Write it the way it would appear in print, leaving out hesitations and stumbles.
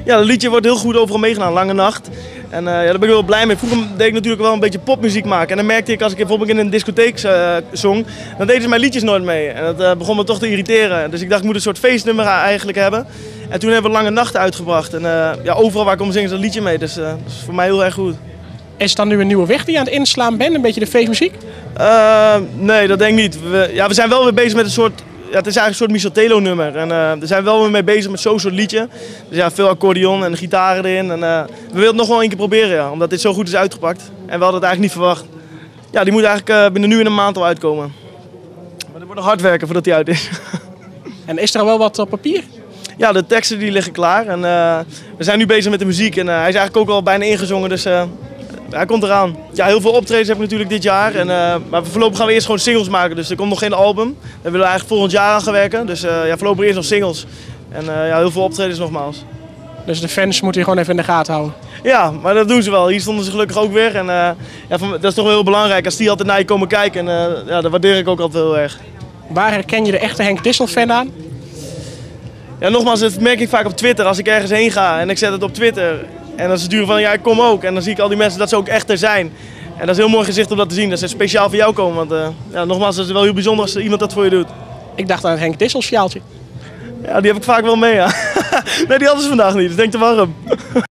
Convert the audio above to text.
Ja, het liedje wordt heel goed overal meegedaan, Lange Nacht. En ja, daar ben ik wel blij mee. Vroeger deed ik natuurlijk wel een beetje popmuziek maken. En dan merkte ik, als ik bijvoorbeeld in een discotheek zong, dan deden ze mijn liedjes nooit mee. En dat begon me toch te irriteren. Dus ik dacht, ik moet een soort feestnummer eigenlijk hebben. En toen hebben we Lange Nacht uitgebracht. En ja, overal waar ik om zing is dat liedje mee. Dus dat is voor mij heel erg goed. Is het dan nu een nieuwe weg die je aan het inslaan bent? Een beetje de feestmuziek? Nee, dat denk ik niet. We zijn wel weer bezig met een soort... Ja, het is eigenlijk een soort Michel Telo nummer. En daar zijn we wel weer mee bezig met zo'n soort liedje. Dus ja, veel accordeon en gitaren erin. En, we willen het nog wel een keer proberen, ja, omdat dit zo goed is uitgepakt. En we hadden het eigenlijk niet verwacht. Ja, die moet eigenlijk binnen nu in een maand al uitkomen. Maar dat wordt nog hard werken voordat die uit is. En is er al wel wat op papier? Ja, de teksten die liggen klaar. En, we zijn nu bezig met de muziek. En hij is eigenlijk ook al bijna ingezongen, dus hij komt eraan. Ja, heel veel optredens heb ik natuurlijk dit jaar. En, maar voorlopig gaan we eerst gewoon singles maken. Dus er komt nog geen album. Daar willen we eigenlijk volgend jaar aan gaan werken. Dus ja, voorlopig eerst nog singles. En ja, heel veel optredens nogmaals. Dus de fans moeten je gewoon even in de gaten houden? Ja, maar dat doen ze wel. Hier stonden ze gelukkig ook weer. En ja, dat is toch wel heel belangrijk als die altijd naar je komen kijken. En ja, dat waardeer ik ook altijd heel erg. Waar herken je de echte Henk Dissel-fan aan? Ja, nogmaals, dat merk ik vaak op Twitter. Als ik ergens heen ga en ik zet het op Twitter. En dan sturen van, ja, ik kom ook. En dan zie ik al die mensen dat ze ook echt er zijn. En dat is een heel mooi gezicht om dat te zien. Dat ze speciaal voor jou komen. Want ja, nogmaals, dat is wel heel bijzonder als iemand dat voor je doet. Ik dacht aan het Henk Dissel-sjaaltje. Ja, die heb ik vaak wel mee, ja. Nee, die hadden ze vandaag niet. Dus denk te warm.